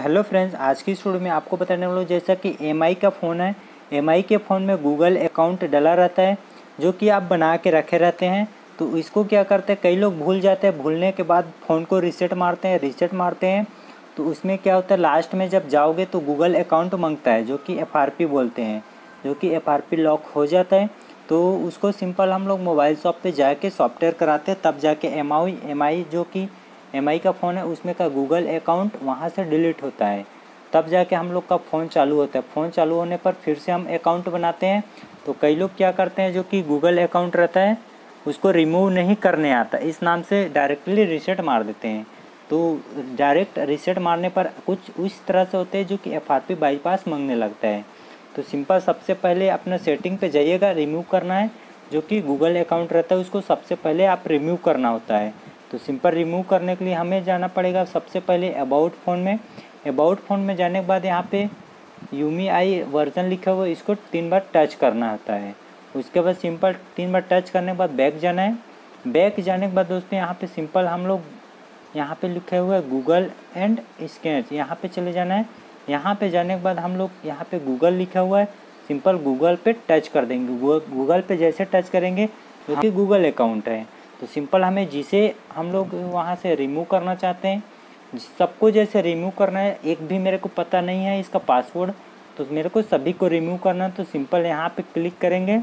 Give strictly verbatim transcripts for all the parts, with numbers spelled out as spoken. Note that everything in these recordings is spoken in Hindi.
हेलो फ्रेंड्स, आज की स्टूडियो में आपको बताने वाला हूँ जैसा कि एम आई का फ़ोन है। एम आई के फ़ोन में गूगल अकाउंट डला रहता है जो कि आप बना के रखे रहते हैं। तो इसको क्या करते हैं, कई लोग भूल जाते हैं। भूलने के बाद फ़ोन को रीसेट मारते हैं रीसेट मारते हैं तो उसमें क्या होता है, लास्ट में जब जाओगे तो गूगल अकाउंट मांगता है जो कि एफ आर पी बोलते हैं, जो कि एफ आर पी लॉक हो जाता है। तो उसको सिंपल हम लोग मोबाइल शॉप पे जाके सॉफ्टवेयर कराते हैं, तब जाके एम आई एम आई जो कि एम आई का फ़ोन है उसमें का गूगल अकाउंट वहाँ से डिलीट होता है। तब जाके हम लोग का फ़ोन चालू होता है। फ़ोन चालू होने पर फिर से हम अकाउंट बनाते हैं। तो कई लोग क्या करते हैं, जो कि गूगल अकाउंट रहता है उसको रिमूव नहीं करने आता, इस नाम से डायरेक्टली रीसेट मार देते हैं। तो डायरेक्ट रीसेट मारने पर कुछ उस तरह से होते हैं जो कि एफ आर पी बाईपास मांगने लगता है। तो सिंपल सबसे पहले अपना सेटिंग पे जाइएगा, रिमूव करना है जो कि गूगल अकाउंट रहता है उसको सबसे पहले आप रिमूव करना होता है। तो सिंपल रिमूव करने के लिए हमें जाना पड़ेगा सबसे पहले अबाउट फ़ोन में। अबाउट फ़ोन में जाने के बाद यहाँ पे यूमी आई वर्जन लिखा हुआ है, इसको तीन बार टच करना होता है। उसके बाद सिंपल तीन बार टच करने के बाद बैक जाना है। बैक जाने के बाद दोस्तों यहाँ पे सिंपल हम लोग यहाँ पे लिखे हुए है गूगल एंड स्कैच, यहाँ पे चले जाना है। यहाँ पे जाने के बाद हम लोग यहाँ पे गूगल लिखा हुआ है, सिंपल गूगल पे टच कर देंगे। गूगल पे जैसे टच करेंगे जो कि गूगल अकाउंट है, तो सिंपल हमें जिसे हम लोग वहाँ से रिमूव करना चाहते हैं, सबको जैसे रिमूव करना है। एक भी मेरे को पता नहीं है इसका पासवर्ड, तो मेरे को सभी को रिमूव करना है। तो सिंपल यहाँ पे क्लिक करेंगे,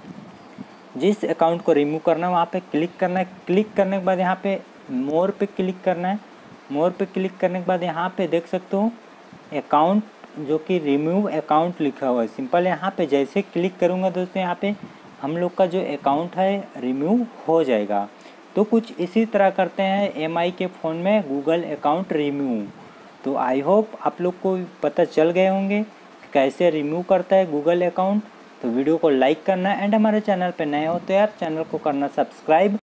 जिस अकाउंट को रिमूव करना है वहाँ पे क्लिक करना है। क्लिक करने के बाद यहाँ पे मोर पे क्लिक करना है। मोर पे क्लिक करने के बाद यहाँ पे देख सकते हो अकाउंट जो कि रिमूव अकाउंट लिखा हुआ है। सिंपल यहाँ पे जैसे क्लिक करूँगा दोस्तों, यहाँ पे हम लोग का जो अकाउंट है रिमूव हो जाएगा। तो कुछ इसी तरह करते हैं एम आई के फ़ोन में गूगल अकाउंट रिमूव। तो आई होप आप लोग को पता चल गए होंगे कैसे रिमूव करता है गूगल अकाउंट। तो वीडियो को लाइक करना एंड हमारे चैनल पे नए हो तो यार चैनल को करना सब्सक्राइब।